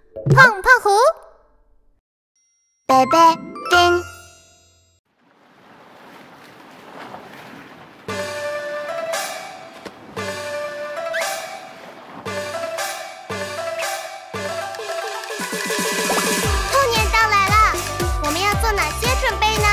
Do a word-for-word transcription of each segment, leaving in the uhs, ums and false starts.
胖胖虎，贝贝丁。兔年到来了，我们要做哪些准备呢？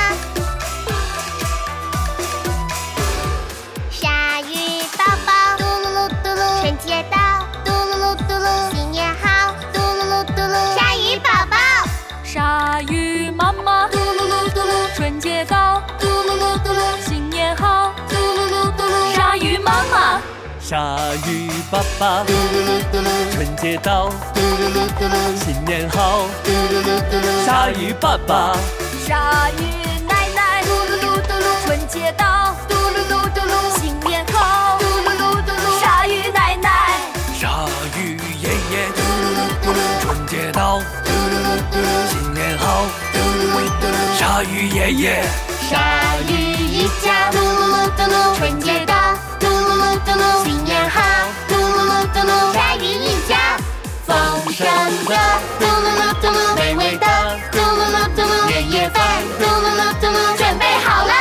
鲨鱼宝宝，嘟噜噜嘟噜，春节到，嘟噜噜嘟噜，新年好，嘟噜噜嘟噜，鲨鱼宝宝， 鲨鱼妈妈，嘟噜噜嘟噜，春节到，嘟噜噜嘟噜，新年好，嘟噜噜嘟噜，鲨鱼妈妈， 鲨鱼爸爸，嘟噜噜嘟噜，春节到，嘟噜噜嘟噜，新年好，嘟噜噜嘟噜，鲨鱼爸爸， 鲨鱼奶奶，嘟噜噜嘟噜，春节到，嘟噜噜嘟噜，新年好，嘟噜噜嘟噜，鲨鱼奶奶， 鲨鱼爷爷，嘟噜噜嘟噜，春节到，嘟噜噜嘟噜，新年好，嘟噜噜嘟噜，鲨鱼爷爷， 鲨鱼一家，嘟噜噜嘟噜，春节到，嘟噜噜嘟噜，新年好，嘟噜噜嘟噜，鲨鱼一家，丰盛的，嘟噜噜嘟噜，美味的，嘟噜噜嘟噜，年夜饭，嘟噜噜嘟噜，准备好了。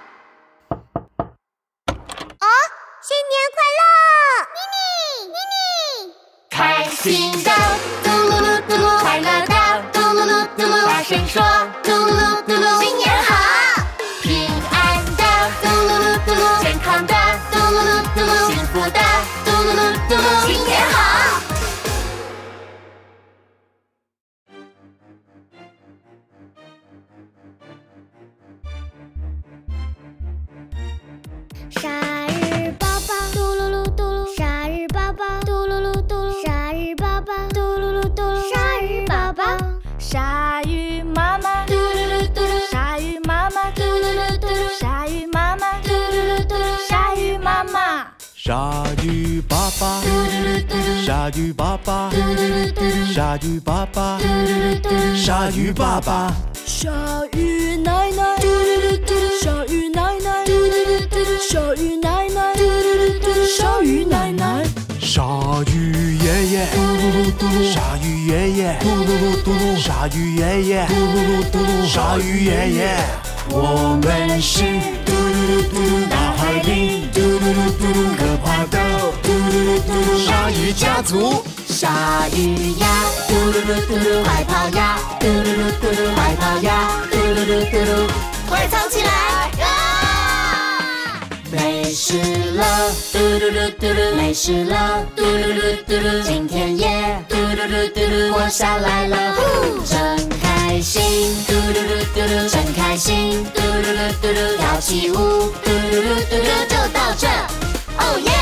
哦，新年快乐，咪咪咪咪，开心的，嘟噜噜嘟噜，快乐的，嘟噜噜嘟噜，大声说，嘟噜噜嘟噜，新年好，平安的，嘟噜噜嘟噜，健康的，嘟噜噜嘟噜，幸福的，嘟噜噜嘟噜，新年好。鲨鱼宝宝，嘟噜噜嘟噜，鲨鱼宝宝，嘟噜噜嘟噜，鲨鱼宝宝，嘟噜噜嘟噜，鲨鱼宝宝， 鲨鱼妈妈，嘟噜噜嘟噜，鲨鱼妈妈，嘟噜噜嘟噜，鲨鱼妈妈，嘟噜噜嘟噜，鲨鱼妈妈， 鲨鱼爸爸，嘟噜噜嘟噜，鲨鱼爸爸，嘟噜噜嘟噜，鲨鱼爸爸，嘟噜噜嘟噜，鲨鱼爸爸， 鲨鱼奶奶，嘟噜噜嘟噜，鲨鱼奶奶，嘟噜噜嘟噜，鲨鱼奶奶，嘟噜噜嘟噜，鲨鱼奶奶， 鲨鱼爷爷，嘟噜噜嘟噜，鲨鱼爷爷，嘟噜噜嘟噜，鲨鱼爷爷，嘟噜噜嘟噜，鲨鱼爷爷。我们是嘟噜噜嘟噜大海里，嘟噜噜嘟噜可怕的，嘟噜噜嘟噜鲨鱼家族。 鲨鱼呀，嘟噜噜嘟噜，快跑呀，嘟噜噜嘟噜，快跑呀，嘟噜噜嘟噜，快藏起来！啊！没事了，嘟噜噜嘟噜，没事了，嘟噜噜嘟噜，今天也嘟噜噜嘟噜活下来了，真开心，嘟噜噜嘟噜，真开心，嘟噜噜嘟噜，跳起舞，嘟噜噜嘟噜，就到这，哦耶！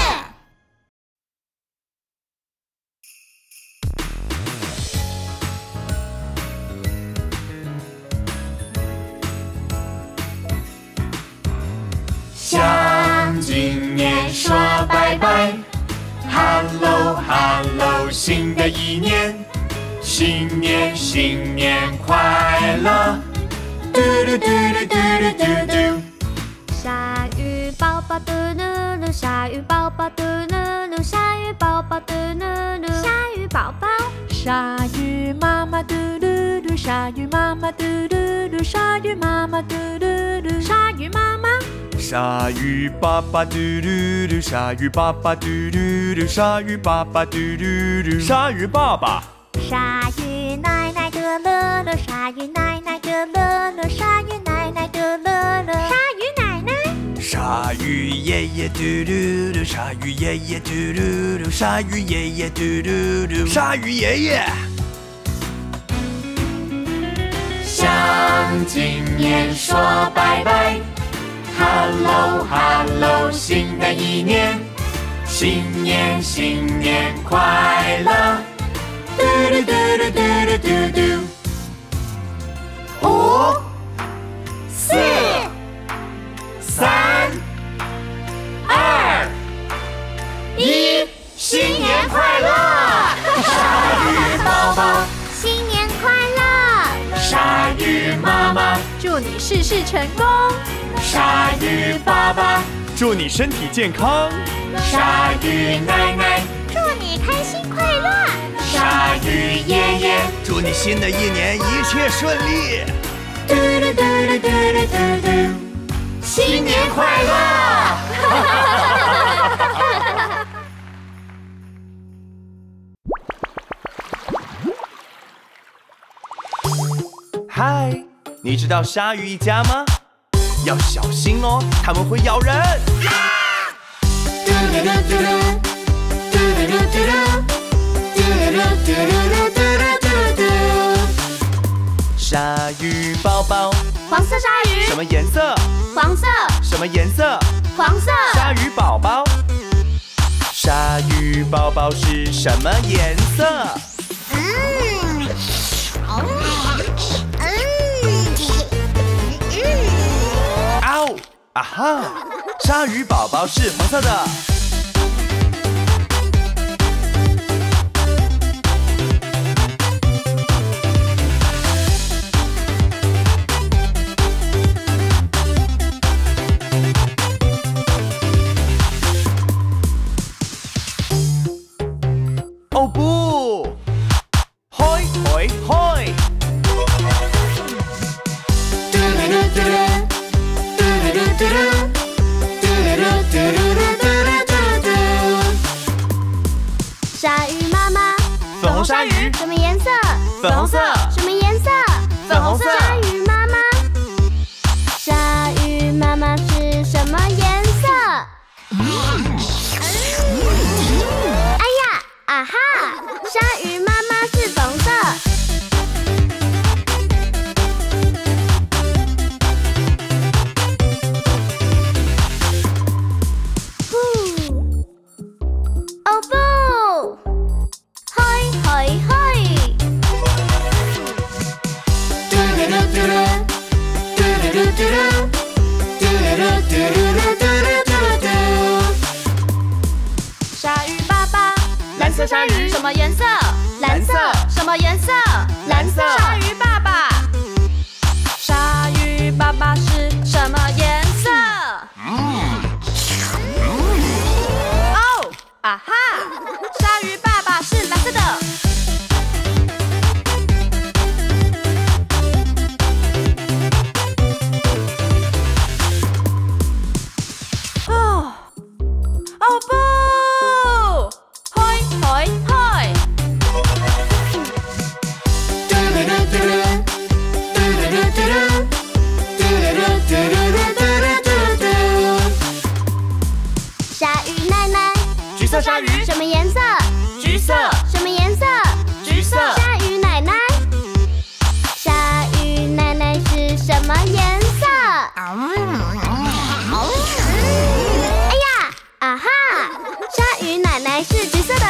向今年说拜拜 ，Hello Hello， 新的一年，新年新年快乐，嘟噜嘟噜嘟噜嘟嘟。 鲨鱼宝宝嘟噜噜，鲨鱼宝宝嘟噜噜，鲨鱼宝宝嘟噜噜，鲨鱼宝宝， 鲨鱼妈妈嘟噜噜，鲨鱼妈妈嘟噜噜，鲨鱼妈妈嘟噜噜，鲨鱼妈妈。 鲨鱼爸爸嘟噜噜，鲨鱼爸爸嘟噜噜，鲨鱼爸爸嘟噜噜，鲨鱼爸爸。 鲨鱼奶奶嘟噜噜，鲨鱼奶奶嘟噜噜，鲨鱼奶奶嘟噜噜，鲨鱼奶奶。 鲨鱼爷爷嘟噜噜，鲨鱼爷爷嘟噜噜，鲨鱼爷爷嘟噜噜，鲨鱼爷爷。向今年说拜拜。Hello Hello， 新的一年，新年新年快乐，嘟噜嘟噜嘟噜嘟嘟。五、四、三、二、一，新年快乐！鲨鱼宝宝， 新年快乐！ 鲨鱼妈妈， 祝你事事成功！ 鲨鱼爸爸，祝你身体健康；鲨鱼奶奶， 祝你开心快乐； 鲨鱼爷爷， 祝你新的一年一切顺利。 嘟噜嘟噜嘟噜嘟嘟，新年快乐！ 嗨，你知道鲨鱼一家吗？要小心哦，它们会咬人。 嘟噜噜嘟噜，嘟噜噜嘟噜，嘟噜噜嘟噜噜嘟噜嘟噜嘟。 鲨鱼宝宝， 黄色鲨鱼， 什么颜色？ 黄色， 什么颜色？ 黄色。 鲨鱼宝宝，鲨鱼宝宝是什么颜色？ 嗯，哦，嗯，嗯。 嗷！啊哈！鲨鱼宝宝是黄色的。哦不！嗨嗨嗨！ 嘟噜噜嘟噜，嘟噜噜嘟噜，嘟噜噜嘟噜噜嘟噜嘟噜嘟。 鲨鱼妈妈， 粉红鲨鱼， 什么颜色？ 粉红色。 什么颜色？ 粉红色。 鲨鱼妈妈，鲨鱼妈妈是什么颜色？哎呀，啊哈！鲨鱼妈妈是粉色。呼，哦不！嗨嗨嗨！ 嘟噜噜嘟噜，嘟噜噜嘟噜，嘟噜噜嘟噜噜嘟噜嘟噜嘟。 鲨鱼爸爸， 蓝色鲨鱼， 什么颜色？ 蓝色。 什么颜色？ 蓝色。 鲨鱼爸爸，鲨鱼爸爸是什么颜色？哦，啊哈！鲨鱼爸爸是蓝色的。哦，哦不！嗨嗨嗨！ 嘟噜噜嘟噜，嘟噜噜嘟噜，嘟噜噜嘟噜噜嘟噜嘟噜嘟。 鲨鱼奶奶， 橘色鲨鱼， 什么颜色？ 橘色。 什么颜色？ 橘色。 鲨鱼奶奶，鲨鱼奶奶是什么颜色？哎呀，啊哈！鲨鱼奶奶是橘色的。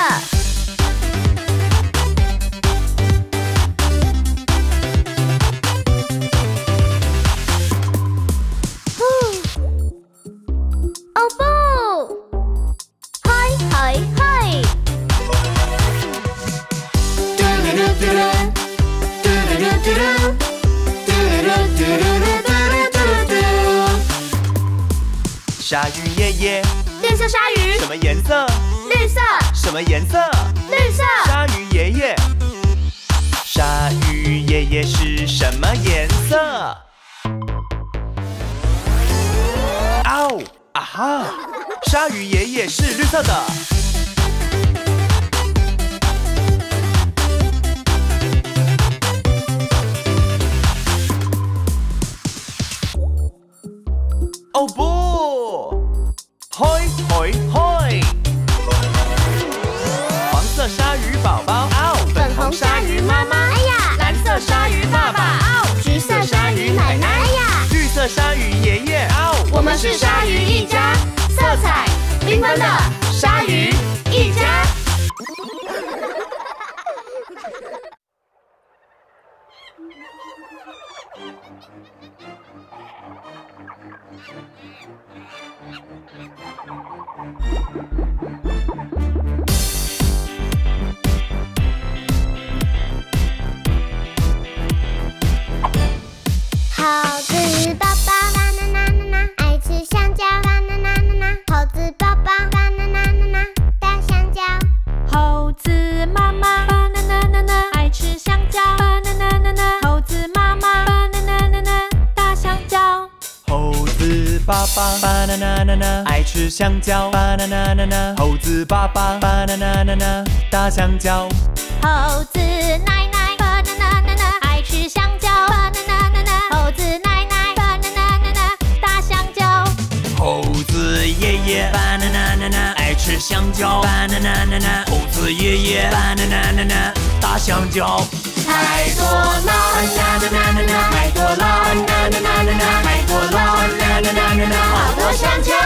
呼，哦不！嗨嗨嗨！ 嘟噜噜嘟噜，嘟噜噜嘟噜，嘟噜噜嘟噜噜嘟噜嘟噜嘟。 鲨鱼爷爷， 绿色鲨鱼， 什么颜色？ 绿色， 什么颜色？ 绿色。 鲨鱼爷爷，鲨鱼爷爷是什么颜色？嗷！啊哈！鲨鱼爷爷是绿色的。哦不！嗨嗨嗨！黄色鲨鱼宝宝，嗷！ 粉红鲨鱼妈妈，哎呀！ 蓝色鲨鱼爸爸，嗷！ 橘色鲨鱼奶奶，哎呀！ 绿色鲨鱼爷爷，嗷！ 我们是鲨鱼一家，色彩缤纷的鲨鱼一家。猴子爸爸啦啦啦啦啦，爱吃香蕉啦啦啦啦啦。猴子爸爸啦啦啦啦啦，大香蕉。 猴子妈妈，啦啦啦啦啦，爱吃香蕉。 爸爸 banana 爱吃香蕉 banana 猴子爸爸 banana 大香蕉。 猴子奶奶 banana 爱吃香蕉 banana 猴子奶奶 banana 大香蕉。 猴子爷爷 banana 爱吃香蕉 banana 猴子爷爷 banana 大香蕉。 太多了 banana 太多了 banana 太多了 banana 好多香蕉，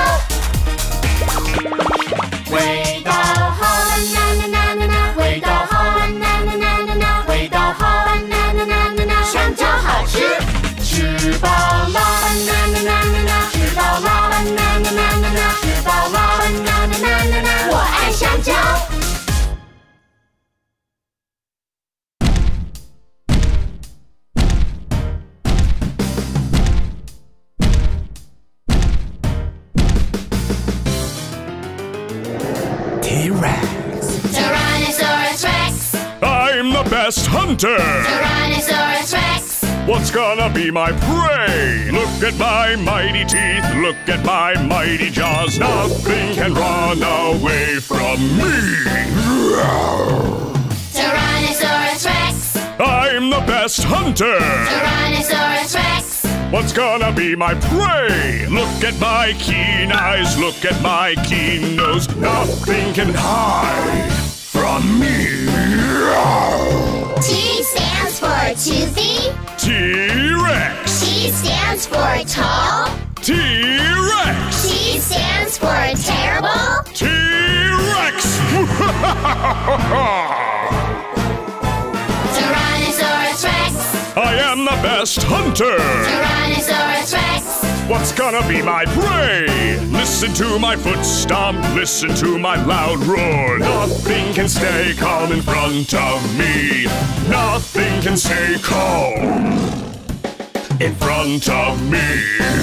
味道好 banana 味道好 banana 味道好 banana 香蕉好吃，吃饱了 banana 吃饱了 banana 吃饱了 banana 我爱香蕉。Tyrannosaurus Rex. I'm the best hunter. Tyrannosaurus Rex. What's gonna be my prey? Look at my mighty teeth, look at my mighty jaws. Nothing can run away from me. Tyrannosaurus Rex. I'm the best hunter. Tyrannosaurus Rex. What's gonna be my prey? Look at my keen eyes, look at my keen nose. Nothing can hide from me. T stands for toothy. T-Rex. T stands for tall. T-Rex. T stands for terrible. T-Rex. Tyrannosaurus Rex. I am the best hunter. Tyrannosaurus Rex. What's gonna be my prey? Listen to my foot stomp, listen to my loud roar. Nothing can stay calm in front of me. Nothing can stay calm in front of me.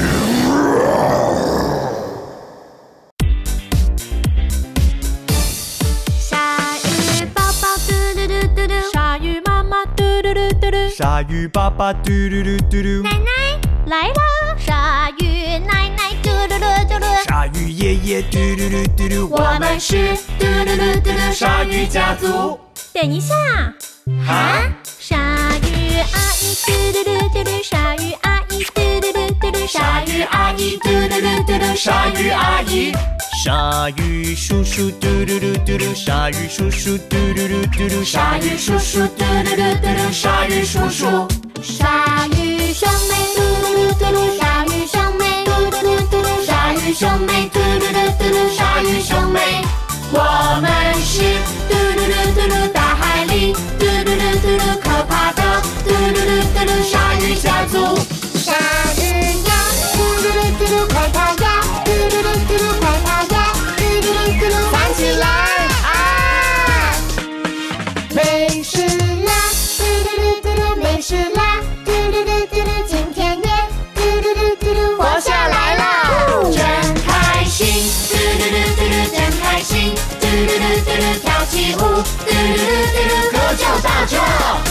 鲨鱼宝宝嘟嘟嘟嘟嘟，鲨鱼妈妈嘟嘟嘟嘟嘟， 鲨鱼爸爸嘟嘟嘟嘟嘟， 奶奶来啦！鲨鱼奶奶嘟嘟嘟嘟嘟， 鲨鱼爷爷嘟嘟嘟嘟嘟， 我们是嘟嘟嘟嘟嘟鲨鱼家族。 等一下， 啊？ 鲨鱼阿姨嘟嘟嘟嘟嘟，鲨鱼阿姨嘟嘟嘟嘟嘟， 鲨鱼阿姨嘟嘟嘟嘟嘟，鲨鱼阿姨。鲨鱼叔叔嘟嘟嘟嘟嘟，鲨鱼叔叔嘟嘟嘟嘟嘟，鲨鱼叔叔嘟嘟嘟嘟嘟，鲨鱼叔叔。 鲨鱼兄妹嘟嘟嘟嘟，鲨鱼兄妹嘟嘟嘟嘟嘟，鲨鱼兄妹嘟嘟嘟嘟嘟，鲨鱼兄妹。我们是嘟嘟嘟嘟嘟大海里嘟嘟嘟嘟嘟可怕的嘟嘟嘟嘟嘟鲨鱼家族。 鲨鱼呀，嘟嘟嘟嘟嘟，快跑呀！嘟嘟嘟嘟嘟，快跑呀！嘟嘟嘟嘟嘟，站起来啊！没事啦，嘟嘟嘟嘟嘟，没事啦，嘟嘟嘟嘟嘟，今天也嘟嘟嘟嘟嘟活下来了，真开心！嘟嘟嘟嘟嘟，真开心！嘟嘟嘟嘟嘟，跳起舞！嘟嘟嘟嘟嘟，歌就到这。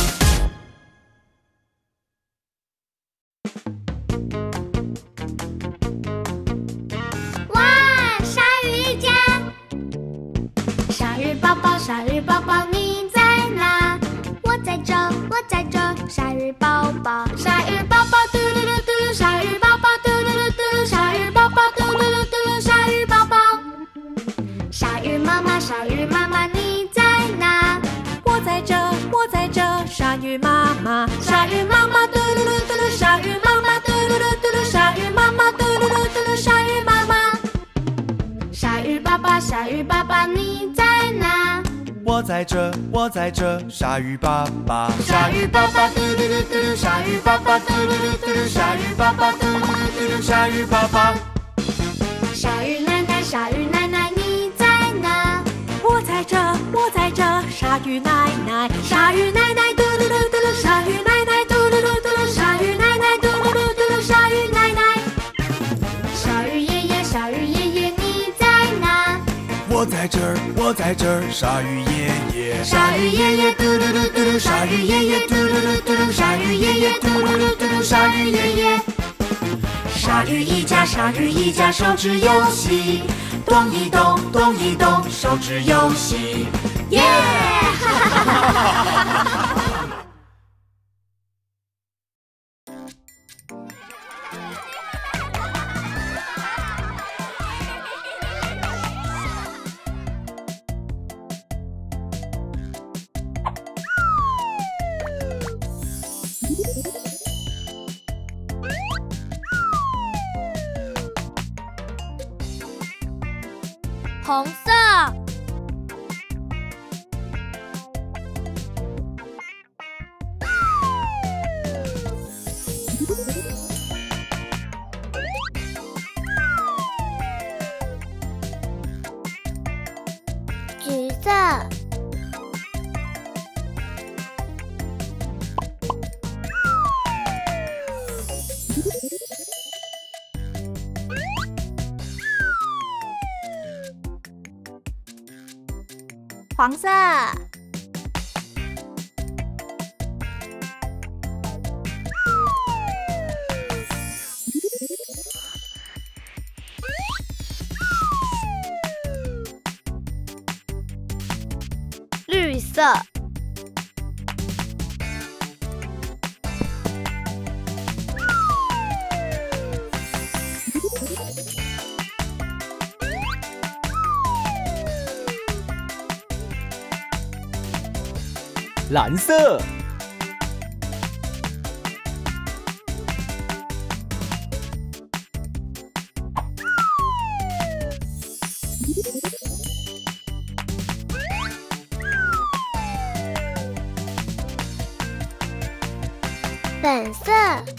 鲨鱼宝宝，鲨鱼宝宝你在哪？我在这，我在这，鲨鱼宝宝，鲨鱼宝宝嘟噜噜嘟噜，鲨鱼宝宝嘟噜噜嘟噜，鲨鱼宝宝嘟噜噜嘟噜，鲨鱼宝宝。鲨鱼妈妈，鲨鱼妈妈你在哪？我在这，我在这，鲨鱼妈妈，鲨鱼妈妈嘟噜噜嘟噜，鲨鱼妈妈嘟噜噜嘟噜，鲨鱼妈妈嘟噜噜嘟噜，鲨鱼妈妈。鲨鱼爸爸，鲨鱼爸爸你在哪？ 我在这，我在这，鲨鱼爸爸。 鲨鱼爸爸嘟嘟嘟嘟嘟，鲨鱼爸爸嘟嘟嘟嘟嘟，鲨鱼爸爸嘟嘟嘟嘟，鲨鱼爸爸。鲨鱼奶奶，鲨鱼奶奶你在哪？我在这，我在这，鲨鱼奶奶，鲨鱼奶奶嘟嘟嘟嘟嘟，鲨鱼奶奶嘟嘟嘟嘟嘟，鲨鱼奶奶嘟嘟嘟嘟嘟，鲨鱼奶奶。鲨鱼爷爷，鲨鱼爷爷你在哪？ 我在这儿，我在这儿，鲨鱼爷爷。 鲨鱼爷爷嘟嘟嘟嘟嘟，鲨鱼爷爷嘟嘟嘟嘟嘟，鲨鱼爷爷嘟嘟嘟嘟嘟，鲨鱼爷爷。鲨鲨鱼一家，鲨鱼一家手指游戏，动一动，动一动，手指游戏，耶！哈哈哈哈哈哈！ 红色， 橘色，黄色，绿色， 蓝色， 粉色，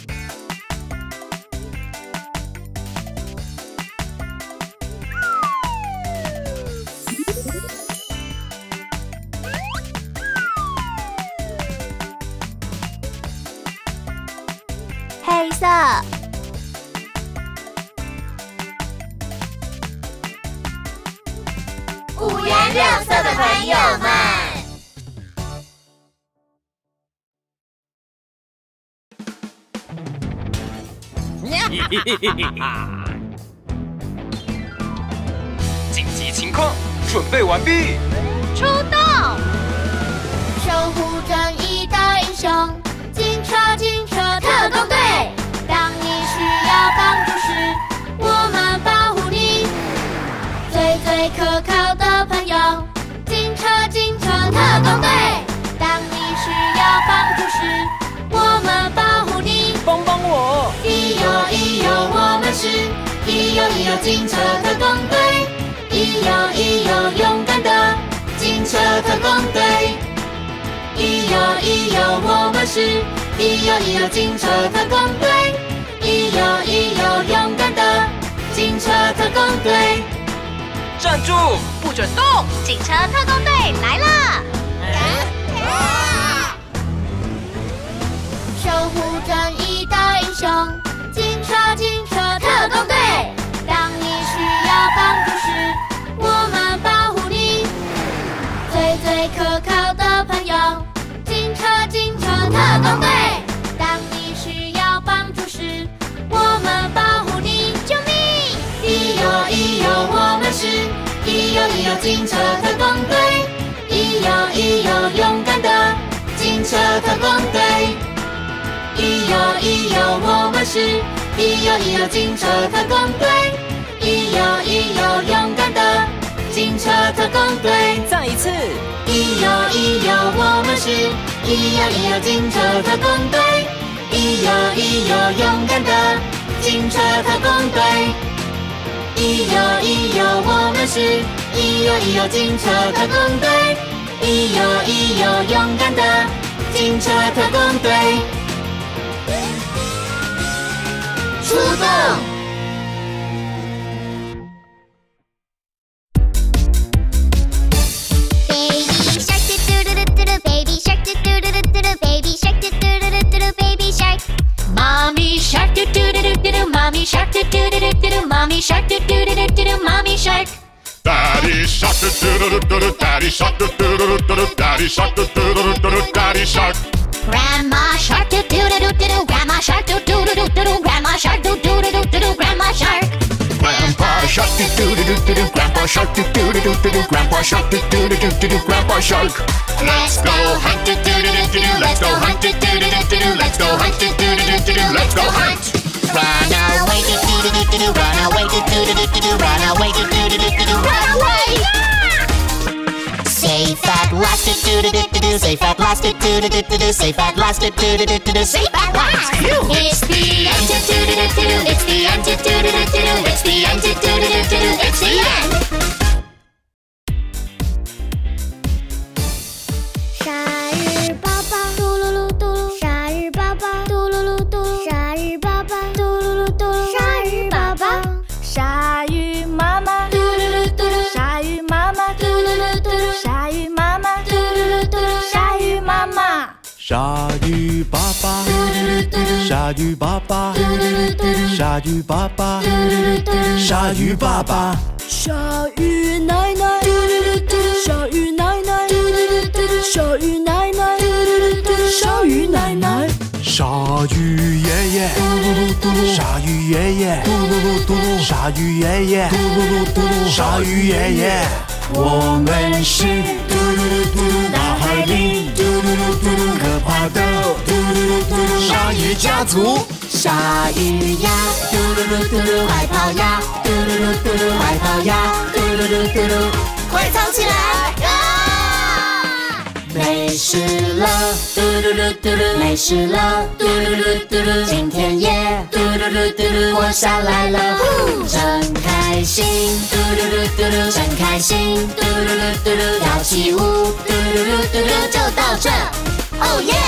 黑色， 五颜六色的朋友们， 紧急情况，准备完毕， 出动！ 守护正义的英雄，警车警车特工队。当你需要帮助时，我们保护你。最最可靠的朋友，警车警车特工队。当你需要帮助时，我们保护你。 帮帮我！ 咿哟咿哟，我们是咿哟咿哟警车特工队，咿哟咿哟勇敢的警车特工队，咿哟咿哟我们是咿哟咿哟警车特工队，咿哟咿哟勇敢的警车特工队。 站住，不准动！ 警车特工队来了！ 守护正义的英雄，警车警车特工队。当你需要帮助时，我们保护你。最最可靠的朋友，警车警车特工队。当你需要帮助时，我们保护你。救命！咿哟咿哟，我们是咿哟咿哟警车特工队，咿哟咿哟勇敢的警车特工队。咿哟咿哟，我们是咿哟咿哟警车特工队，咿哟咿哟勇敢的警车特工队。 再一次， 咿哟咿哟，我们是咿哟咿哟警车特工队，咿哟咿哟勇敢的警车特工队。咿哟咿哟，我们是咿哟咿哟警车特工队，咿哟咿哟勇敢的警车特工队。出动！ Baby shark do do do do do do, baby shark do do do do do do, baby shark. Mommy shark do do do do do do, mommy shark do do do do do do, mommy shark do do do do do do, mommy shark. Daddy shark do do do do do, daddy shark do do do do do, daddy shark do do do do do, daddy shark. Grandma shark do do do do do, grandma shark do do do do do, grandma shark do do do do do, Grandpa Shark. Grandpa Shark, do do do do do. Grandpa Shark, do do do do do. Grandpa Shark, do do do do do. Grandpa Shark. Let's go hunt, do do do do do. Let's go hunt, do do do do do. Let's go hunt, do do do do do. Let's go hunt. Run away, do do do do do. Run away, do do do do do. Run away, do do do do do. Run away. Safe at last, do do do do do. Safe at last, do do do do do. Safe at last, do do do do do. Safe at last. It's the end, do do do do do. It's the end, do do do do do. It's the end, do do do do do. It's the end. 鲨鱼宝宝，嘟噜噜嘟噜。鲨鱼宝宝，嘟噜噜嘟噜。鲨鱼宝宝，嘟噜噜嘟噜。鲨鱼宝宝， 鲨鱼妈妈， 嘟噜噜嘟噜。 鲨鱼妈妈， 嘟噜噜嘟噜。 鲨鱼妈妈， 嘟噜噜嘟噜。 鲨鱼妈妈， 鲨鱼爸爸， 嘟噜噜嘟噜。 鲨鱼爸爸， 嘟噜噜嘟噜。 鲨鱼爸爸， 嘟噜噜嘟噜。 鲨鱼爸爸， 鲨鱼奶奶， 嘟噜噜嘟噜。 鲨鱼奶奶， 嘟噜噜嘟噜。 鲨鱼奶奶， 嘟噜噜嘟噜。 鲨鱼奶奶， 鲨鱼爷爷， 嘟噜噜嘟噜。 鲨鱼爷爷， 嘟噜噜嘟噜。 鲨鱼爷爷， 嘟噜噜嘟噜。 鲨鱼爷爷，我们是嘟噜噜嘟噜。 大海里嘟噜噜嘟噜。 可怕的嘟噜噜嘟噜。 鲨鱼家族。 鲨鱼呀，嘟噜噜嘟噜，快跑呀！嘟噜噜嘟噜，快跑呀！嘟噜噜嘟噜，快藏起来！啊！没事了，嘟噜噜嘟噜，没事了，嘟噜噜嘟噜，今天也嘟噜噜嘟噜活下来了，真开心！嘟噜噜嘟噜，真开心！嘟噜噜嘟噜，要起舞！嘟噜噜嘟噜，就到这，哦耶！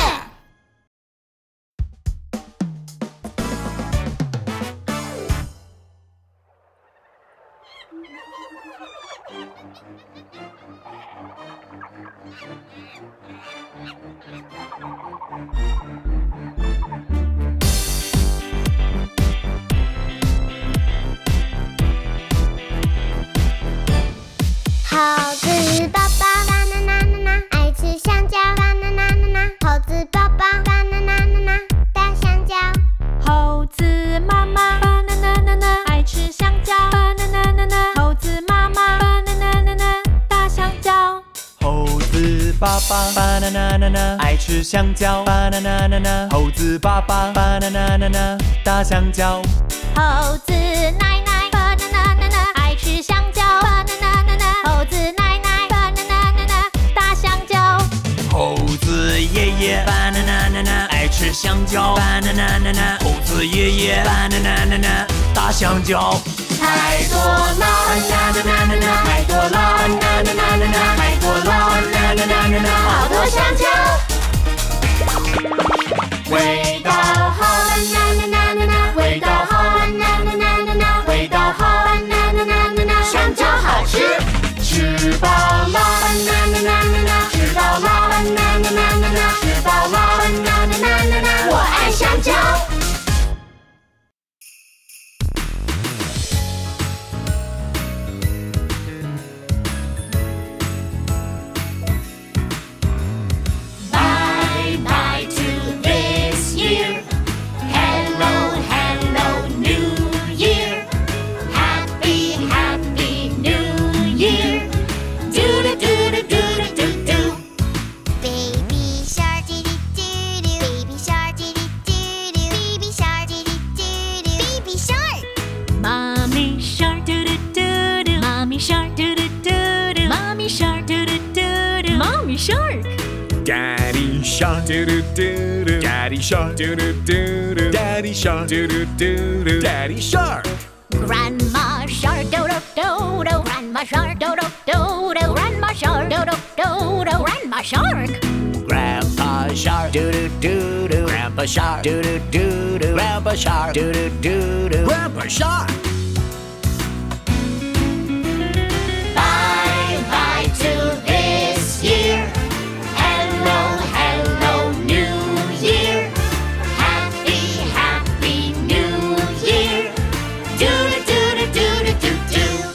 猴子爸爸，banana爱吃香蕉，banana猴子爸爸，banana大香蕉。 猴子妈妈，banana爱吃香蕉，banana猴子妈妈，banana大香蕉。 猴子爸爸，banana爱吃香蕉，banana猴子爸爸，banana大香蕉。 猴子奶奶，banana爱吃香蕉，banana猴子奶奶，banana大香蕉。 猴子爷爷，banana爱吃香蕉，banana猴子爷爷，banana大香蕉。 太多了，banana太多了，banana太多了，banana好多香蕉。味道好，banana味道好，banana味道好，banana香蕉好吃。吃饱了，banana吃饱了，banana吃饱了，banana我爱香蕉。 Daddy shark, doo doo doo doo. Daddy shark, doo doo doo doo. Daddy shark, doo doo doo doo. Daddy shark. Grandma shark, do do do do. Grandma shark, do do do do. Grandma shark, do do do do. Grandma shark. Grandpa shark, doo doo doo doo. Grandpa shark, doo doo doo doo. Grandpa shark, doo doo doo doo. Grandpa shark. Bye bye to this year. Hello, hello, New Year. Happy, happy New Year. Do do do do do do do.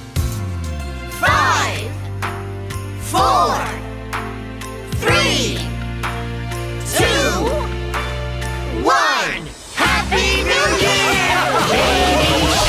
Five, four, three, two, one. Happy New Year! Baby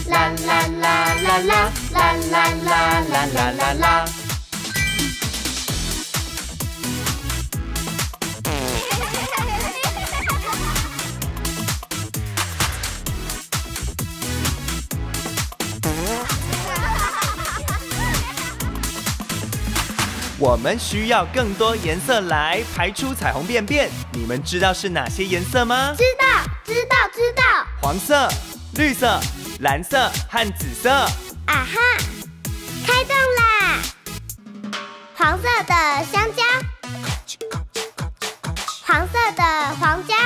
啦啦啦啦啦啦啦啦啦啦啦啦。 我们需要更多颜色来排出彩虹便便，你们知道是哪些颜色吗？ 知道，知道，知道。 黄色、绿色、蓝色和紫色。 啊哈，开动啦！黄色的香蕉，黄色的黄椒，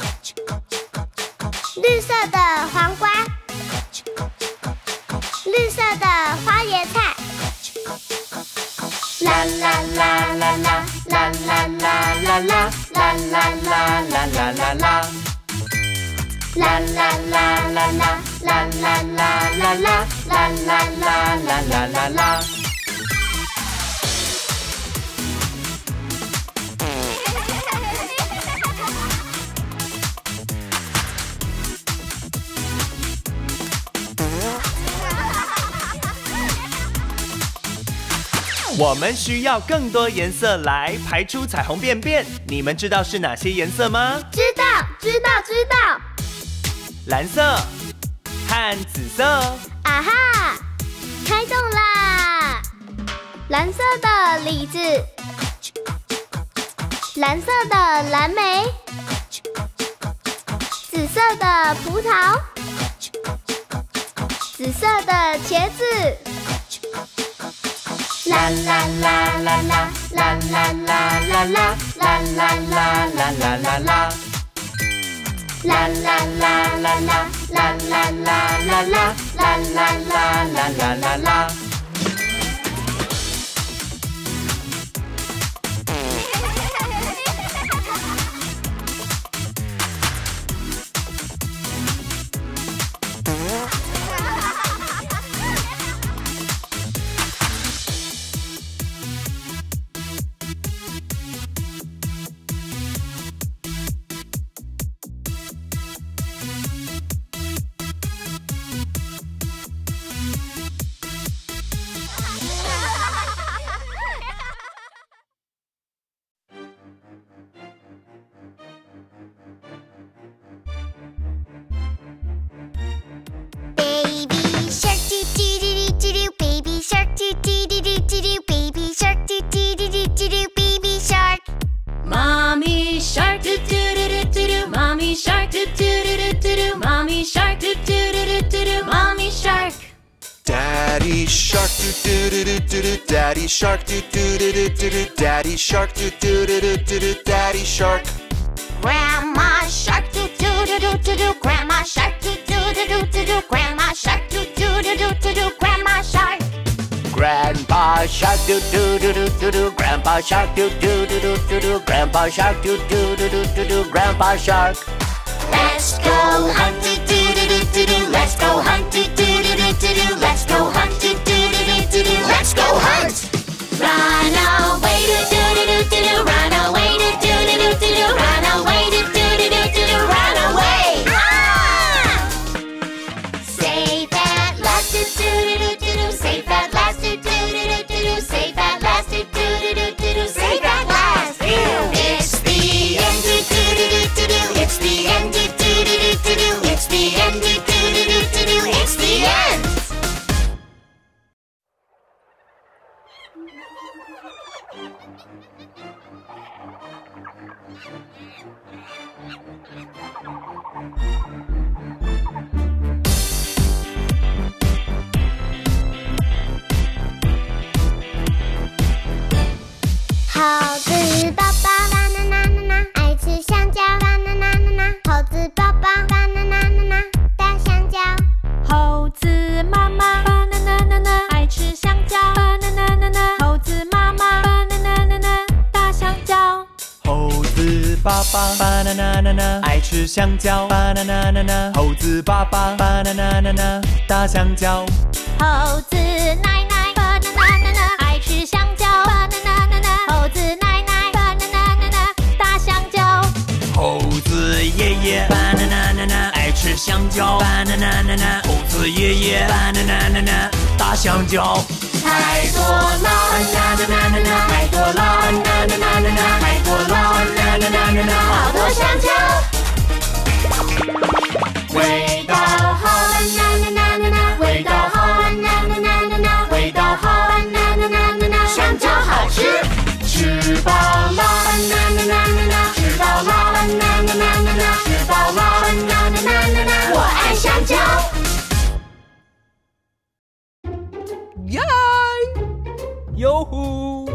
绿色的黄瓜，绿色的花椰菜。 啦啦啦啦啦啦啦啦啦啦啦啦啦啦啦啦啦啦。啦啦啦啦啦啦啦啦啦啦啦啦啦啦啦啦。 我们需要更多颜色来排出彩虹便便，你们知道是哪些颜色吗？ 知道，知道，知道。 蓝色和紫色。 啊哈，开动啦！蓝色的李子，蓝色的蓝莓，紫色的葡萄，紫色的茄子。 啦啦啦啦啦啦啦啦啦啦啦啦啦啦啦啦啦。啦啦啦啦啦啦啦啦啦啦啦啦啦啦啦啦。 Mommy shark do do do do do do. Mommy shark do do do do do do. Mommy shark do do do do do do. Mommy shark. Daddy shark do do do do do do. Daddy shark do do do do do do. Daddy shark do do do do do do. Daddy shark. Grandma shark do do do do do do. Grandma shark do do do do do do. Grandma shark do do do do do do. Grandma shark. Grandpa shark do do do do do do. Grandpa shark do do do do do do. Grandpa shark do do do do do do. Grandpa shark. Let's go hunt do do do do do do. Let's go hunt do do do do do do. Let's go hunt do do do do do do. Let's go hunt. Run away do do do do do do. Run away do do do do do do. Run away do do do do do do. Run away. Ah! Safe at last do do do do do do. Safe at last do do do do do do. Safe at last do do do do do do. Safe at last. It's the end do do do do do do. It's the end do do do do do do. It's the end do do do do do do. It's the end. banana 爱吃香蕉 banana 猴子爸爸 banana 大香蕉。 猴子奶奶 banana 爱吃香蕉 banana 猴子奶奶 banana 大香蕉。 猴子爷爷 banana 爱吃香蕉 banana 猴子爷爷耶，banana，大香蕉。 太多了，太多了，太多了，好多香蕉。味道好，味道好，味道好，香蕉好吃。吃饱了，吃饱了，吃饱了，我爱香蕉。 耶！哟呼！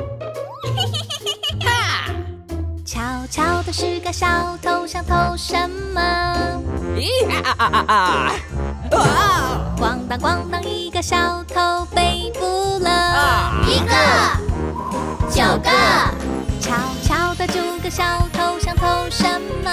悄悄的是个小偷，想偷什么？ 咦啊啊啊啊！啊！ 咣当咣当，一个小偷被捕了。 啊、 一个，九个。 悄悄的九个小偷想偷什么？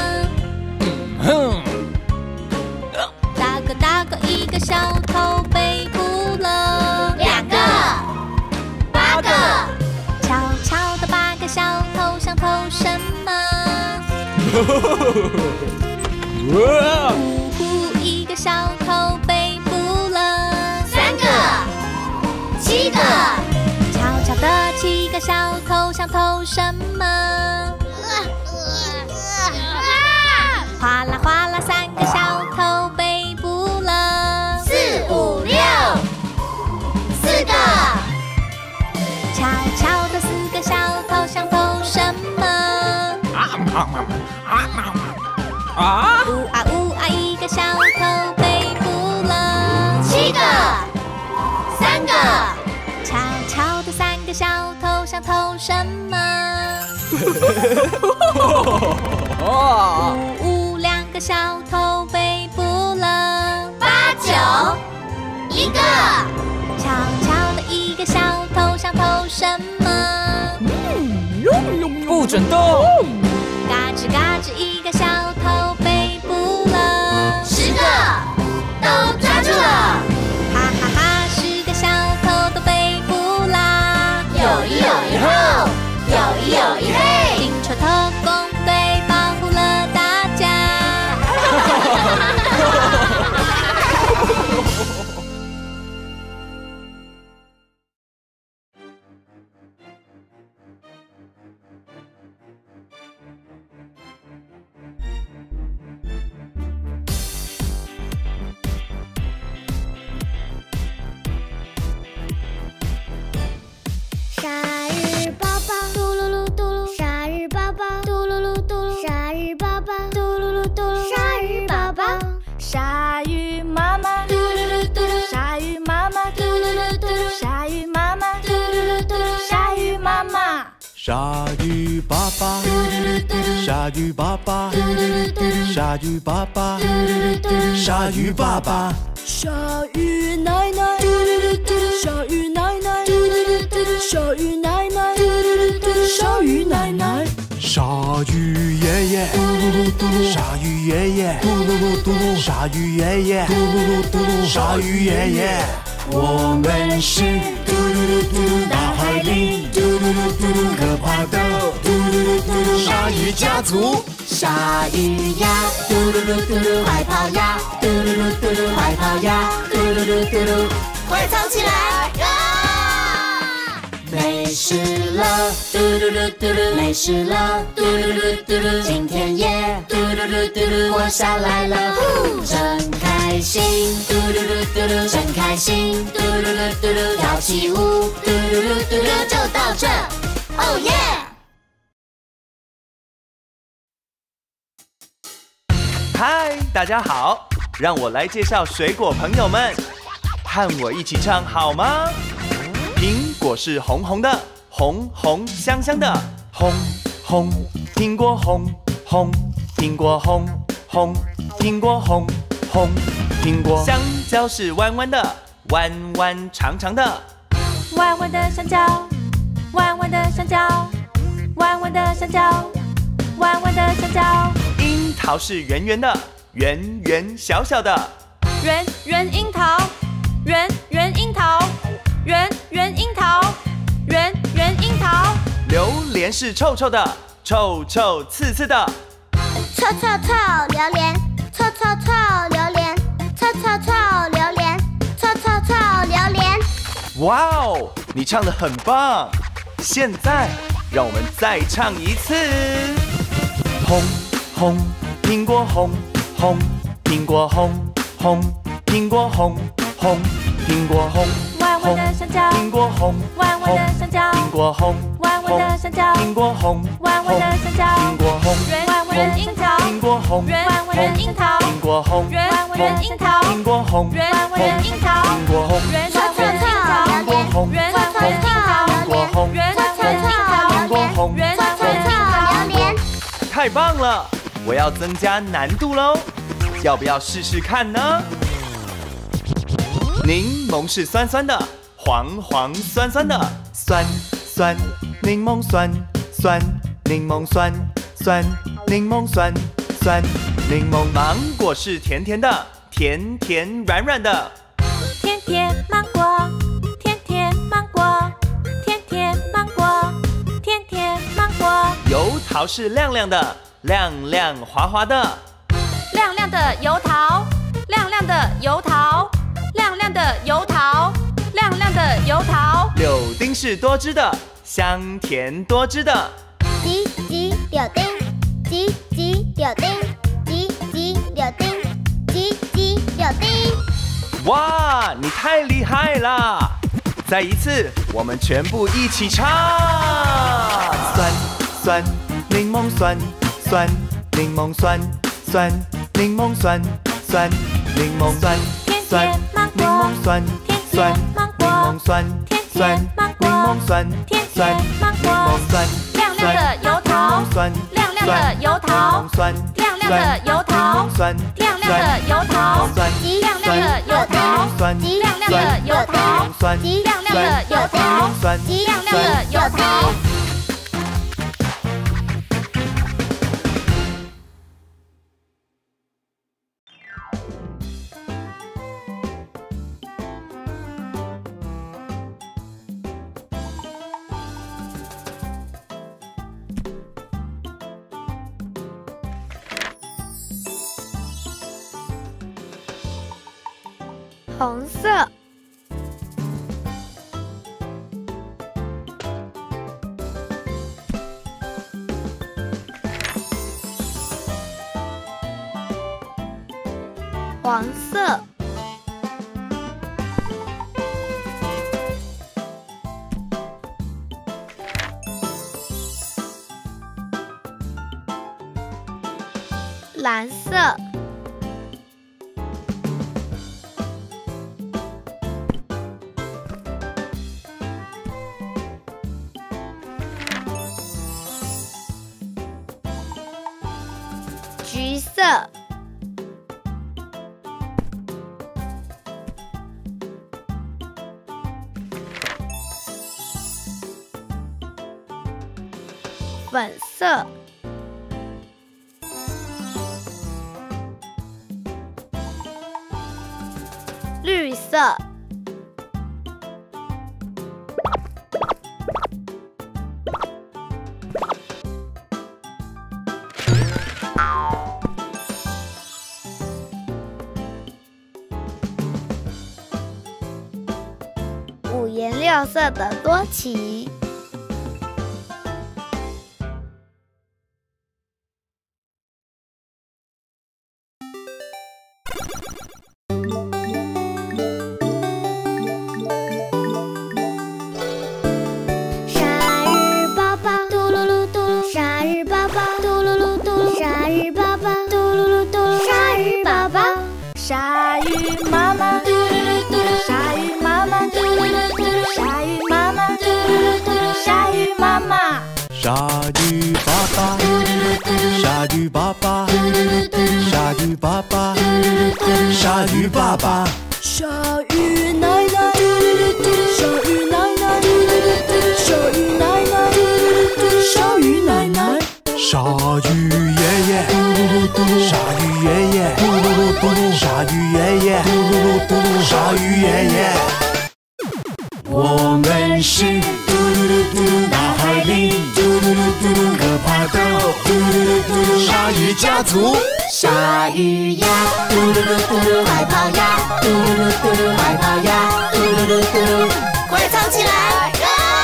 哼！ 大个大个，一个小偷被捕了。 两个，八个。 悄悄的八个小偷想偷什么？ 哇！ 呼呼，一个小偷被捕了。 三个，七个。 悄悄的七个小偷想偷什么？哗啦哗啦，三个小偷被捕了。 四五六，四个。 悄悄的四个小偷想偷什么？ 啊！ 呜啊呜啊，一个小偷被捕了。 七个，三个。 悄悄的三个小偷想偷什么？呜呜，两个小偷被捕了。 八九，一个。 悄悄的一个小偷想偷什么？ 不准动！ 嘎吱嘎吱，一个小偷被捕了。 十个，都抓住了。 哈哈哈，十个小偷都被捕啦。 有一有一后，有一有一嘿， 警车特工队保护了大家。 鲨鱼宝宝嘟噜噜嘟噜，鲨鱼宝宝嘟噜噜嘟噜，鲨鱼宝宝嘟噜噜嘟噜，鲨鱼宝宝， 鲨鱼妈妈嘟噜噜嘟噜， 鲨鱼妈妈嘟噜噜嘟噜， 鲨鱼妈妈嘟噜噜嘟噜， 鲨鱼妈妈。 鲨鱼爸爸，鲨鱼爸爸，鲨鱼爸爸，鲨鱼爸爸， 鲨鱼奶奶，鲨鱼奶奶，鲨鱼奶奶，鲨鱼奶奶， 鲨鱼爷爷，鲨鱼爷爷，鲨鱼爷爷，鲨鱼爷爷，我们是大海里可怕的鲨鱼家族。 鲨鱼呀，嘟噜噜嘟噜，快跑呀，嘟噜噜嘟噜，快跑呀，嘟噜噜嘟噜， 快藏起来！ 没事了，嘟噜噜嘟噜，没事了，嘟噜噜嘟噜，今天也嘟噜噜嘟噜活下来了，真开心，嘟噜噜嘟噜，真开心，嘟噜噜嘟噜，跳起舞，嘟噜噜嘟噜，就到这，哦耶！ 嗨，大家好，让我来介绍水果朋友们，和我一起唱好吗？苹果是红红的，红红香香的，红红苹果红红苹果红红苹果红红苹果。香蕉是弯弯的，弯弯长长的， 弯弯的香蕉，弯弯的香蕉，弯弯的香蕉，弯弯的香蕉。 樱桃是圆圆的，圆圆小小的， 圆圆樱桃，圆圆樱桃，圆圆樱桃，圆圆樱桃。 榴莲是臭臭的，臭臭刺刺的， 臭臭臭榴莲，臭臭臭榴莲，臭臭臭榴莲， 哇哦，你唱得很棒！现在让我们再唱一次。红红苹果红红苹果红红苹果红红苹果红。 弯弯的香蕉， 苹果红， 弯弯的香蕉， 苹果红， 弯弯的香蕉， 苹果红， 弯弯的香蕉， 苹果红， 弯弯的樱桃， 苹果红， 弯弯的樱桃， 苹果红， 弯弯的樱桃， 苹果红， 弯弯的樱桃， 苹果红， 弯弯的樱桃， 苹果红， 弯弯的樱桃， 苹果红， 弯弯的樱桃， 苹果红， 弯弯的樱桃， 榴莲。 太棒了！我要增加难度喽，要不要试试看呢？柠檬是酸酸的，黄黄酸酸的，酸酸柠檬酸酸柠檬酸酸柠檬酸酸柠檬。芒果是甜甜的，甜甜软软的， 甜甜芒果，甜甜芒果，甜甜芒果，甜甜芒果。 油桃是亮亮的，亮亮滑滑的， 亮亮的油桃，亮亮的油桃，亮亮的油桃，亮亮的油桃。 柳丁是多汁的，香甜多汁的， 急急柳丁，急急柳丁，急急柳丁，急急柳丁。 哇，你太厉害啦！再一次，我们全部一起唱。酸酸柠檬酸酸柠檬酸酸柠檬酸酸柠檬酸酸柠檬酸酸柠檬酸酸柠檬酸酸柠檬酸。 亮亮的油桃，亮亮的油桃，亮亮的油桃，亮亮的油桃，亮亮的油桃，亮亮的油桃，亮亮的油桃，亮亮的油桃。 红色，黄色，蓝色。橘色，粉色，绿色，五颜六色的多奇。 鲨鱼妈妈，嘟噜噜嘟噜，鲨鱼妈妈，嘟噜噜嘟噜，鲨鱼妈妈，嘟噜噜嘟噜，鲨鱼妈妈。 鲨鱼爸爸，鲨鱼爸爸，鲨鱼爸爸，鲨鱼爸爸， 鲨鱼奶奶，鲨鱼奶奶，鲨鱼奶奶，鲨鱼奶奶。 鲨鱼爷爷，鲨鱼爷爷，鲨鱼爷爷，鲨鱼爷爷。我们是嘟噜噜嘟噜大海里嘟噜噜嘟噜可怕的嘟噜噜嘟噜鲨鱼家族。 鲨鱼呀，嘟噜噜嘟噜快跑呀，嘟噜噜嘟噜快跑呀，嘟噜噜嘟噜快起来！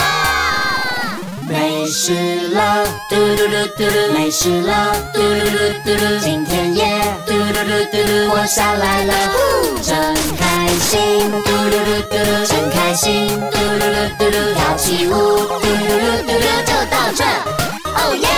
没事了，嘟噜噜嘟噜，没事了，嘟噜噜嘟噜，今天也嘟噜噜嘟噜活下来了，真开心，嘟噜噜嘟噜，真开心，嘟噜噜嘟噜，跳起舞，嘟噜噜嘟噜，就到这，哦耶！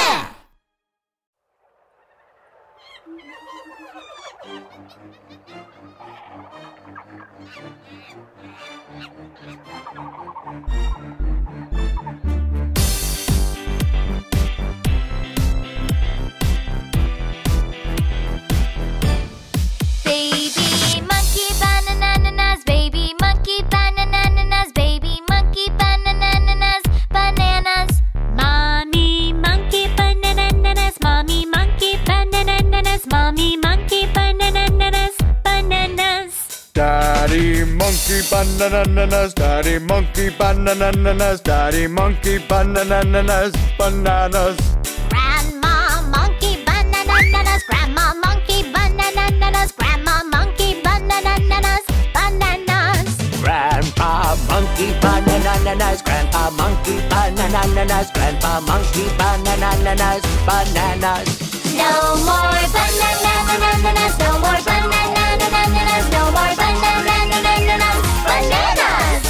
Daddy monkey bananas, daddy monkey bananas, daddy monkey bananas, bananas. Grandma monkey bananas, grandma monkey bananas, grandma monkey bananas, bananas. Grandpa monkey bananas, grandpa monkey bananas, grandpa monkey bananas, bananas. No more bananas, no more bananas, no more bananas, bananas.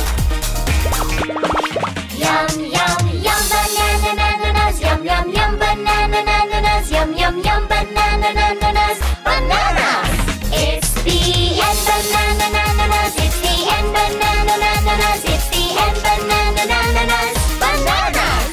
Yum yum yum bananas, yum yum yum bananas, yum yum yum bananas, bananas. It's the end bananas, it's the end bananas, it's the end bananas, bananas.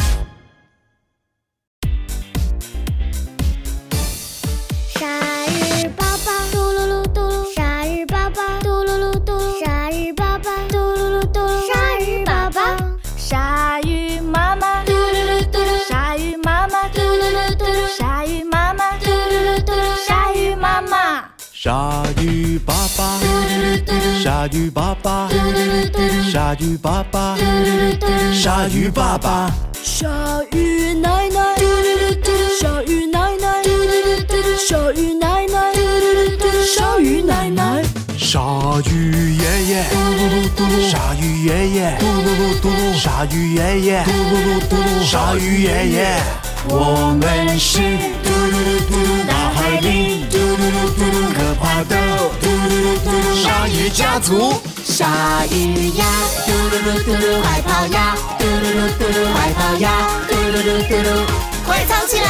鲨鱼宝宝嘟噜噜嘟噜，鲨鱼宝宝嘟噜噜嘟噜，鲨鱼宝宝嘟噜噜嘟噜，鲨鱼宝宝， 鲨鱼妈妈嘟噜噜嘟噜，鲨鱼妈妈嘟噜噜嘟噜，鲨鱼妈妈嘟噜噜嘟噜，鲨鱼妈妈。 鲨鱼爸爸，鲨鱼爸爸，鲨鱼爸爸，鲨鱼爸爸， 鲨鱼奶奶，鲨鱼奶奶，鲨鱼奶奶，鲨鱼奶奶， 鲨鱼爷爷，鲨鱼爷爷，鲨鱼爷爷，鲨鱼爷爷，我们是大海里可怕的鲨鱼家族。 鲨鱼呀，嘟噜噜嘟噜，快跑呀，嘟噜噜嘟噜，快跑呀，嘟噜噜嘟噜， 快藏起来！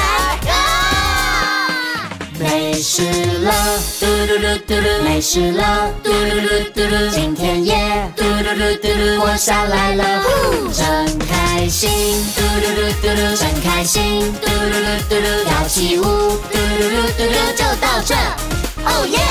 没事了，嘟噜噜嘟噜，没事了，嘟噜噜嘟噜，今天也嘟噜噜嘟噜活下来了，真开心，嘟噜噜嘟噜，真开心，嘟噜噜嘟噜，跳起舞，嘟噜噜嘟噜，就到这，哦耶！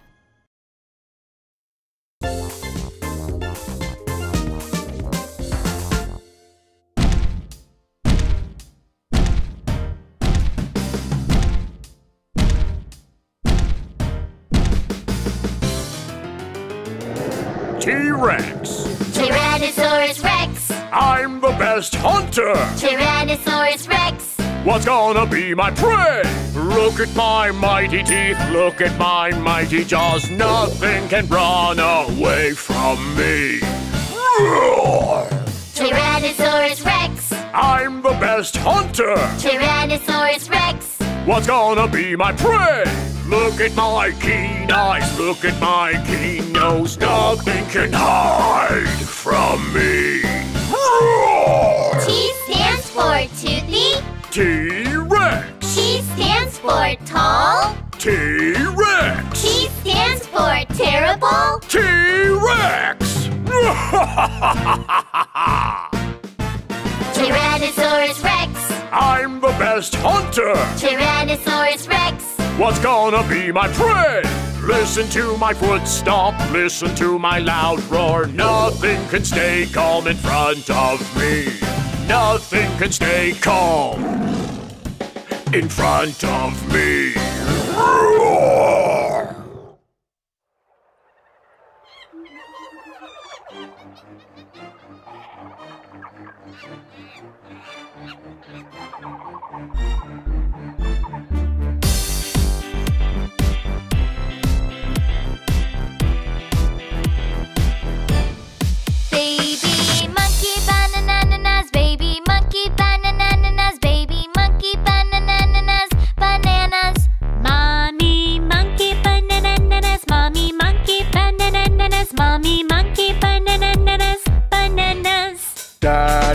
T-Rex. Tyrannosaurus Rex. I'm the best hunter. Tyrannosaurus Rex. What's gonna be my prey? Look at my mighty teeth, look at my mighty jaws. Nothing can run away from me. Roar! Tyrannosaurus Rex. I'm the best hunter. Tyrannosaurus Rex. What's gonna be my prey? Look at my keen eyes, look at my keen nose. Nothing can hide from me. Roar! T stands for toothy. T-Rex. T stands for tall. T-Rex. T stands for terrible. T-Rex. Tyrannosaurus Rex. I'm the best hunter. Tyrannosaurus Rex. What's gonna be my prey? Listen to my foot stomp, listen to my loud roar. Nothing can stay calm in front of me. Nothing can stay calm in front of me. Roar! Baby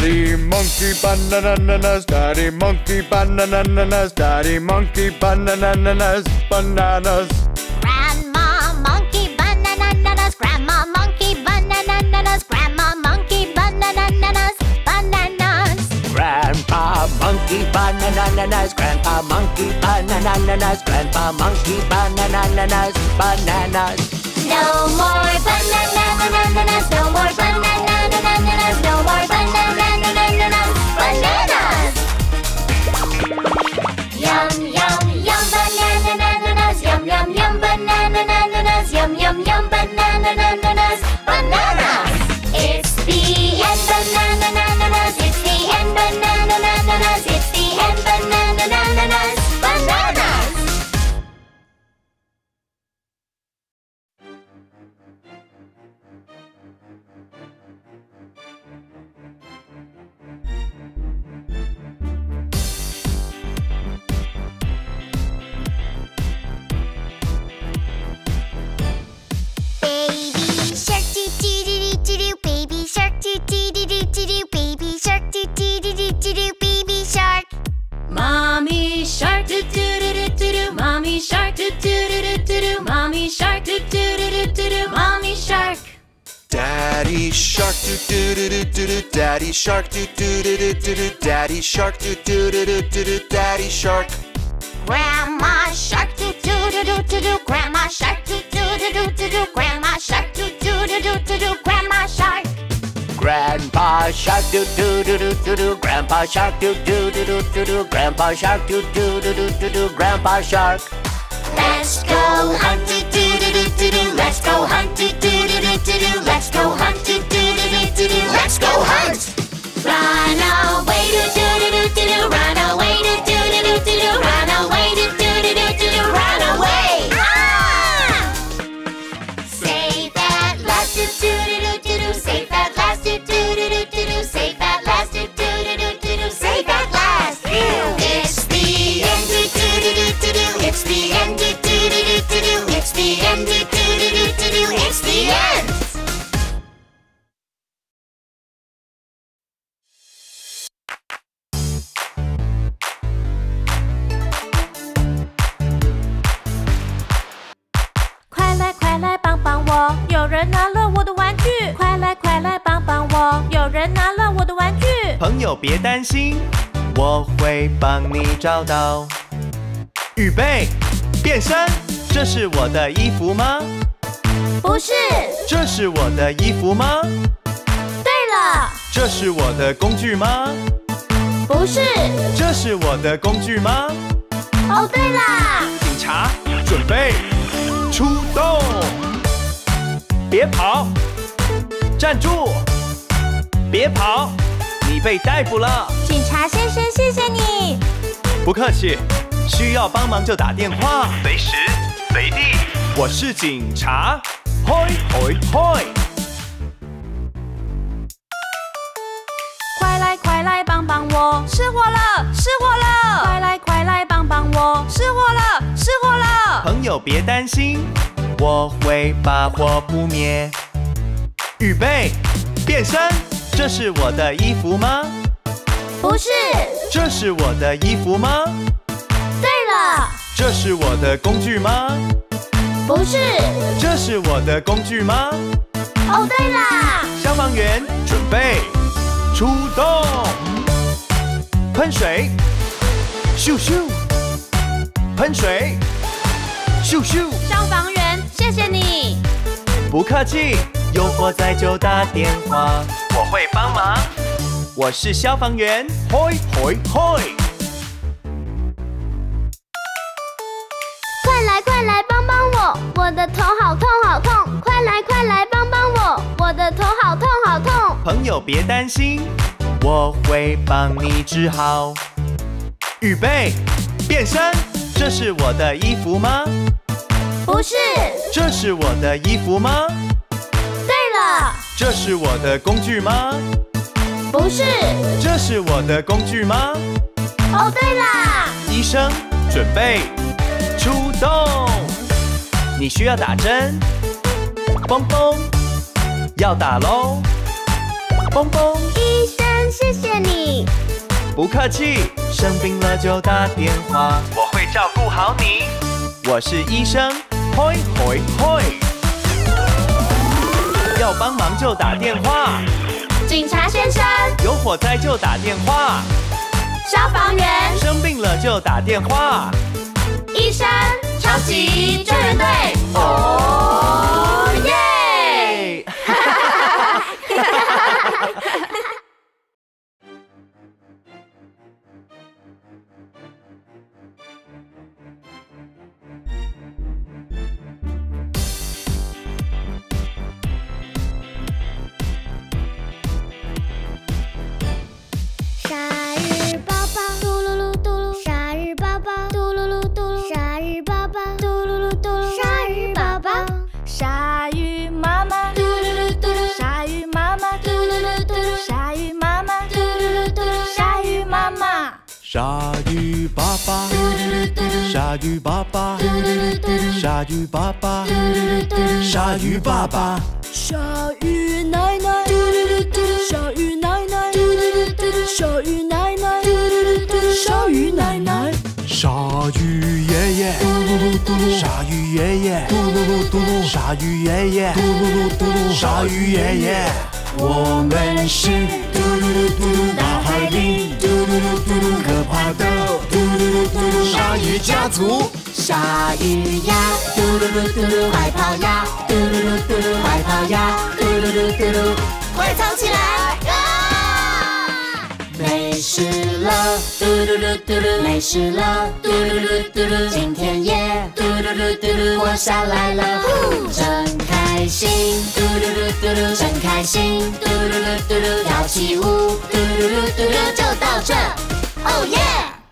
Daddy monkey bananas, Daddy monkey bananas, Daddy monkey bananas, bananas. Grandma monkey bananas, Grandma monkey bananas, Grandma monkey bananas, bananas. Grandpa monkey bananas, Grandpa monkey bananas, Grandpa monkey bananas, bananas. No more bananas, no more bananas, no more bananas, bananas. Yum yum yum bananas, yum yum yum bananas, yum yum yum bananas, bananas. It's the end bananas, it's the end bananas, it's the end bananas, bananas. Baby shark doo doo doo doo doo, baby shark doo doo doo doo doo, baby shark doo doo doo doo doo, baby shark. Mommy shark doo doo doo doo doo doo, mommy shark doo doo doo doo doo doo, mommy shark doo doo doo doo doo doo, mommy shark. Daddy shark doo doo doo doo doo doo, Daddy shark doo doo doo doo doo doo, Daddy shark doo doo doo doo doo doo, Daddy shark. Grandma shark doo doo doo doo doo doo, Grandma shark doo doo doo doo doo doo, Grandma shark doo doo doo doo doo doo, Grandma shark. Grandpa shark doo doo doo doo doo doo, Grandpa shark doo doo doo doo doo doo, Grandpa shark doo doo doo doo doo doo, Grandpa shark. Let's go hunt doo doo doo doo doo doo, let's go hunt doo doo doo doo doo doo, let's go hunt doo doo doo doo doo doo, let's go hunt. Run away doo doo doo doo doo doo, run away doo doo doo doo doo doo, run away doo doo doo doo doo doo, run away. Ah! Safe at last doo doo doo doo doo doo, safe at last doo doo doo doo doo doo, safe at last doo doo doo doo doo doo, safe at last. It's the end doo doo doo doo doo doo, it's the end doo doo doo doo doo doo, it's the end doo doo doo doo doo doo, it's the end. 快来快来帮帮我！有人拿了我的玩具！快来快来帮帮我！有人拿了我的玩具！ 朋友别担心，我会帮你找到。预备，变身！这是我的衣服吗？ 不是。 这是我的衣服吗？ 对了。 这是我的工具吗？ 不是。 这是我的工具吗？ 哦，对啦！ 警察，准备，出动！别跑，站住！别跑，你被逮捕了。 警察先生，谢谢你。 不客气，需要帮忙就打电话，随时随地。我是警察，嘿嘿嘿！ 快来快来帮帮我！失火了，失火了！快来快来帮帮我！失火了，失火了！ 朋友别担心，我会把火扑灭。预备，变身！这是我的衣服吗？ 不是。 这是我的衣服吗？ 对了。 这是我的工具吗？ 不是。 这是我的工具吗？ 哦，对啦！ 消防员准备出动，喷水，咻咻，喷水，咻咻。 消防员，谢谢你。 不客气，有火灾就打电话，我会帮忙。我是消防员，嘿嘿嘿！ 快来快来帮帮我，我的头好痛好痛！快来快来帮帮我，我的头好痛好痛！ 朋友别担心，我会帮你治好。预备，变身！这是我的衣服吗？ 不是。 这是我的衣服吗？ 对了。 这是我的工具吗？ 不是。 这是我的工具吗？ 哦，对啦！ 医生，准备出动！你需要打针，嘣嘣，要打喽，嘣嘣！ 医生谢谢你。 不客气，生病了就打电话， 我会照顾好你。 我是医生，嘿嘿嘿。要帮忙就打电话， 警察先生， 有火灾就打电话， 消防员， 生病了就打电话， 医生，超级救援队，哦耶！ 鲨鱼爸爸，鲨鱼爸爸，鲨鱼爸爸，鲨鱼爸爸， 鲨鱼奶奶，鲨鱼奶奶，鲨鱼奶奶，鲨鱼奶奶， 鲨鱼爷爷，鲨鱼爷爷，鲨鱼爷爷，鲨鱼爷爷，我们是大海里可怕的鲨鱼家族。 鲨鱼呀，嘟噜噜嘟噜，快跑呀，嘟噜噜嘟噜，快跑呀，嘟噜噜嘟噜，快藏起来！啊！没事了，嘟噜噜嘟噜，没事了，嘟噜噜嘟噜，今天也嘟噜噜嘟噜活下来了，真开心，嘟噜噜嘟噜，真开心，嘟噜噜嘟噜，跳起舞，嘟噜噜嘟噜，就到这，哦耶！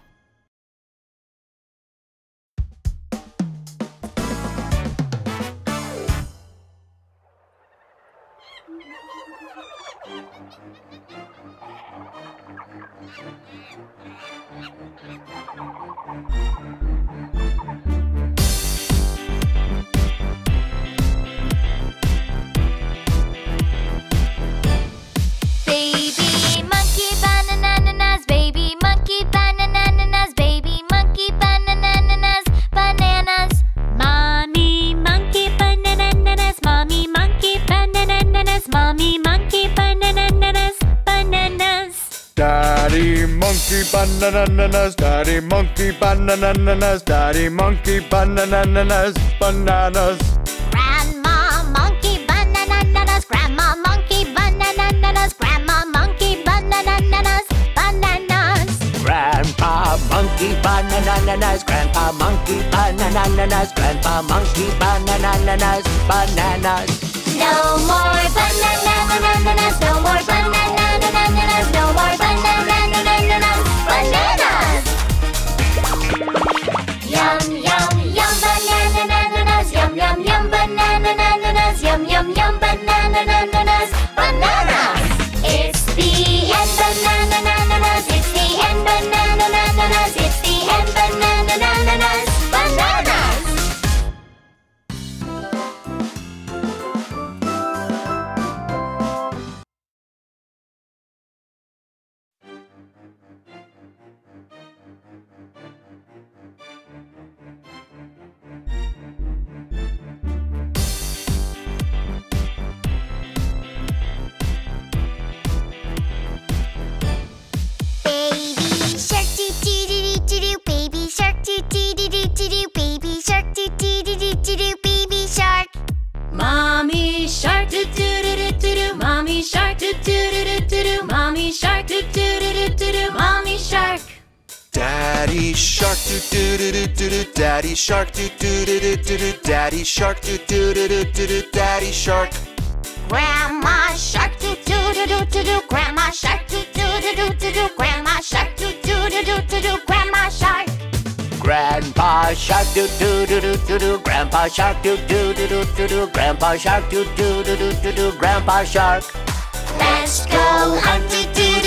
Daddy monkey bananas, daddy monkey bananas, daddy monkey bananas, bananas. Grandma monkey bananas, grandma monkey bananas, grandma monkey bananas, bananas. Grandpa monkey bananas, grandpa monkey bananas, grandpa monkey bananas, bananas. No more bananas, no more bananas, no more bananas, bananas. Yum yum yum bananas, yum yum yum bananas, yum yum yum bananas, bananas. It's the end bananas, it's the end bananas, it's the end bananas, bananas. Baby shark doo doo doo doo doo doo, baby shark doo doo doo doo doo doo, baby shark. Mommy shark doo doo doo doo doo doo, mommy shark doo doo doo doo doo doo, mommy shark doo doo doo doo doo doo, mommy shark. Daddy shark doo doo doo doo doo doo, daddy shark doo doo doo doo doo doo, daddy shark doo doo doo doo doo doo, daddy shark. Grandma shark doo doo doo doo doo doo, grandma shark doo doo doo doo doo doo, grandma shark doo doo doo doo doo doo, grandma shark. Grandpa shark doo doo doo doo doo doo, grandpa shark doo doo doo doo doo doo, grandpa shark doo doo doo doo doo doo, grandpa shark. Let's go hunt doo doo